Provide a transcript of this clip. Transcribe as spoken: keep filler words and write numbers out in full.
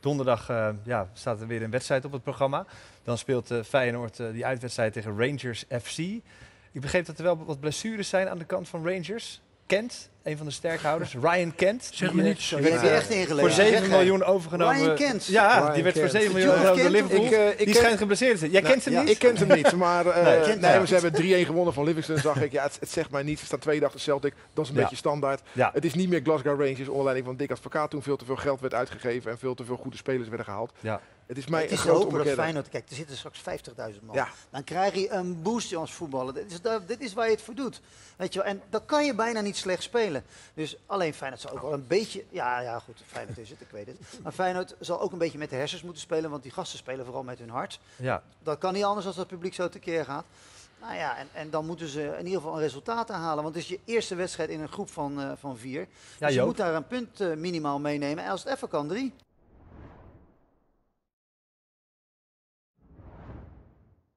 donderdag uh, ja, staat er weer een wedstrijd op het programma. Dan speelt uh, Feyenoord uh, die uitwedstrijd tegen Rangers F C. Ik begreep dat er wel wat blessures zijn aan de kant van Rangers. Kent, een van de sterkhouders, Ryan Kent. Zeg me niet zo. Die werd echt ingelezen. Voor zeven miljoen overgenomen. Ryan Kent. Ja, Ryan die werd Kent. voor zeven miljoen overgenomen door Liverpool. Ik, uh, ik die ken... schijnt geblesseerd te zijn. Jij nou, kent hem ja, niet? Ik ken hem niet, maar uh, nee, nee, nee, nee, ze hebben drie-een gewonnen van Livingston. Zag ik, ja, het, het zegt mij niets. Er staan tweede achter Celtic. Dat is een ja. beetje standaard. Ja. Het is niet meer Glasgow Rangers onder leiding van Dick Advocaat. Toen veel te veel geld werd uitgegeven en veel te veel goede spelers werden gehaald. Ja. Het is mij het een is grote hopen dat onbekende. Feyenoord, kijk, er zitten straks vijftigduizend man. Ja. Dan krijg je een boost als voetballer. Dit is, dat, dit is waar je het voor doet. Weet je wel? En dan kan je bijna niet slecht spelen. Dus alleen Feyenoord zal ook wel een beetje... Ja, ja, goed, Feyenoord is het, ik weet het. Maar Feyenoord zal ook een beetje met de hersens moeten spelen, want die gasten spelen vooral met hun hart. Ja. Dat kan niet anders als het publiek zo tekeer gaat. Nou ja, en, en dan moeten ze in ieder geval een resultaat halen. Want het is je eerste wedstrijd in een groep van, uh, van vier. Ja, dus je Joop. moet daar een punt uh, minimaal meenemen. En als het even kan, drie.